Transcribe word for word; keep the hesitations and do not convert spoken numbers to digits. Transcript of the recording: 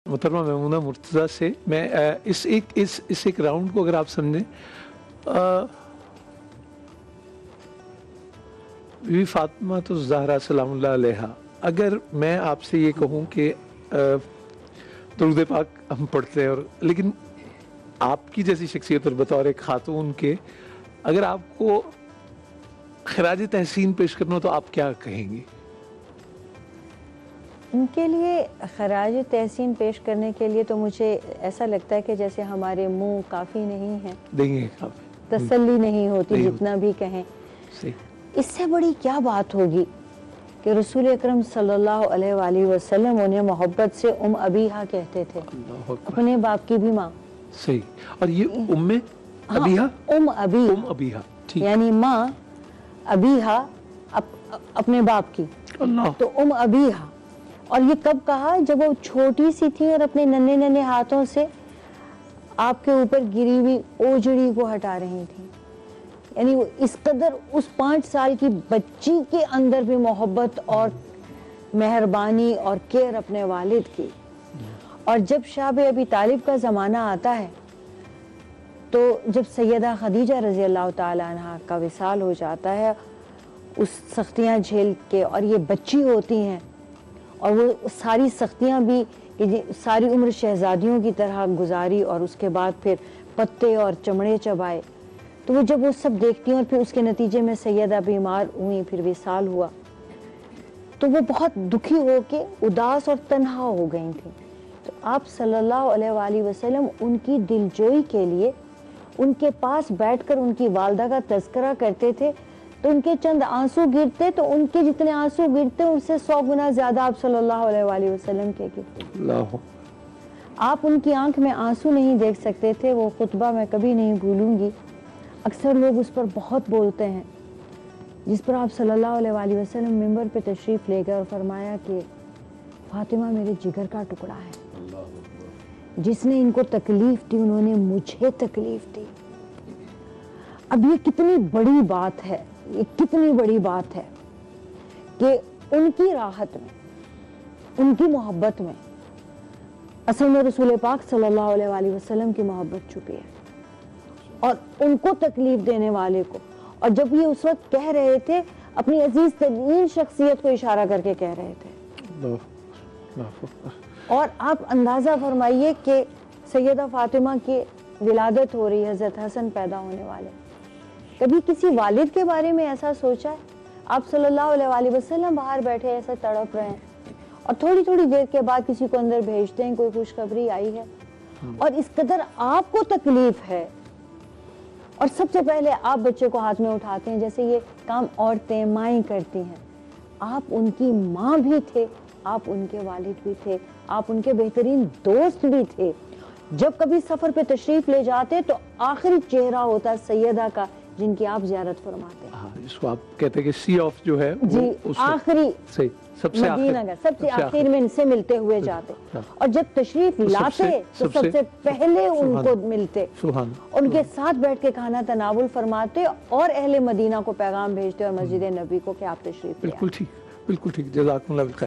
محترمہ میمونہ مرتضیٰ سے میں اس ایک اس اس ایک راؤنڈ کو اگر آپ سمجھیں، بی بی فاطمہ تو زہرا سلام اللہ علیہا، اگر میں آپ سے یہ کہوں کہ درود پاک ہم پڑھتے ہیں، اور لیکن آپ کی جیسی شخصیت اور بطور ایک خاتون کے اگر آپ کو خراج تحسین پیش کرنا تو آپ کیا کہیں گی؟ ان کے لیے خراج تحسین پیش کرنے کے لیے تو مجھے ایسا لگتا ہے کہ جیسے ہمارے منہ کافی نہیں ہیں، نہیں ہے، تسلی نہیں ہوتی جتنا بھی کہیں، اس سے بڑی کیا بات ہوگی کہ رسول اکرم صلی اللہ علیہ وآلہ وسلم انہیں محبت سے ام ابیہا کہتے تھے، اپنے باپ کی بھی ماں۔ صحیح، اور یہ ام ابیہا، ام ابی ام ابیہا یعنی ماں ابیہا اپنے باپ کی، تو ام ابیہا۔ اور یہ کب کہا؟ جب وہ چھوٹی سی تھی اور اپنے ننھے ننھے ہاتھوں سے آپ کے اوپر گری ہوئی اوجڑی کو ہٹا رہی تھی، یعنی اس قدر اس پانچ سال کی بچی کے اندر بھی محبت اور مہربانی اور کیئر اپنے والد کی۔ اور جب شاب ابی طالب کا زمانہ آتا ہے تو جب سیدہ خدیجہ رضی اللہ تعالی عنہ کا وصال ہو جاتا ہے، اس سختیاں جھیل کے، اور یہ بچی ہوتی ہیں اور وہ ساری سختیاں بھی ساری عمر شہزادیوں کی طرح گزاری، اور اس کے بعد پھر پتے اور چمڑے چبائے، تو وہ جب وہ سب دیکھتی ہیں اور پھر اس کے نتیجے میں سیدہ بیمار ہوئیں، پھر وصال ہوا، تو وہ بہت دکھی ہو کے اداس اور تنہا ہو گئی تھیں۔ تو آپ صلی اللہ علیہ وآلہ وسلم ان کی دلجوئی کے لیے ان کے پاس بیٹھ کر ان کی والدہ کا تذکرہ کرتے تھے، تو ان کے چند آنسو گرتے تو ان کے جتنے آنسو گرتے ان سے سو گنا زیادہ آپ صلی اللہ علیہ وآلہ وسلم کے گرتے۔ آپ ان کی آنکھ میں آنسو نہیں دیکھ سکتے تھے، وہ خطبہ میں کبھی نہیں بھولوں گی، اکثر لوگ اس پر بہت بولتے ہیں، جس پر آپ صلی اللہ علیہ وآلہ وسلم منبر پہ تشریف لے گئے اور فرمایا کہ فاطمہ میرے جگر کا ٹکڑا ہے، جس نے ان کو تکلیف دی انہوں نے مجھے تکلیف دی۔ اب یہ کتنی بڑی بات ہے، یہ کتنی بڑی بات ہے کہ ان کی راحت میں، ان کی محبت میں اصل میں رسول پاک صلی اللہ علیہ وآلہ وسلم کی محبت چھپی ہے، اور ان کو تکلیف دینے والے کو، اور جب یہ اس وقت کہہ رہے تھے اپنی عزیز ترین شخصیت کو اشارہ کر کے کہہ رہے تھے۔ اور آپ اندازہ فرمائیے کہ سیدہ فاطمہ کی ولادت ہو رہی ہے، حضرت حسن پیدا ہونے والے، کبھی کسی والد کے بارے میں ایسا سوچا ہے؟ آپ صلی اللہ علیہ وآلہ وسلم باہر بیٹھے ایسا تڑپ رہے ہیں، اور تھوڑی تھوڑی دیر کے بعد کسی کو اندر بھیجتے ہیں، کوئی خوشخبری آئی ہے، اور اس قدر آپ کو تکلیف ہے، اور سب سے پہلے آپ بچے کو ہاتھ میں اٹھاتے ہیں، جیسے یہ کام عورتیں مائیں کرتی ہیں۔ آپ ان کی ماں بھی تھے، آپ ان کے والد بھی تھے، آپ ان کے بہترین دوست بھی تھے۔ جب کبھی سفر پہ تشریف لے جاتے تو آخری چہرہ ہوتا سیدہ کا جن کی آپ زیارت فرماتے ہیں، جس کو آپ کہتے ہیں کہ سی آف جو ہے جی آخری سب سے مدینہ کا سب سے آخر میں ان سے ملتے ہوئے جاتے، اور جب تشریف لاتے تو سب سے پہلے ان کو ملتے، ان کے ساتھ بیٹھ کے کھانا تناول فرماتے اور اہل مدینہ کو پیغام بھیجتے اور مسجد نبی کو کہ آپ تشریف لے آئے۔ بالکل ٹھیک، بالکل ٹھیک، جزاکم اللہ بالخیر۔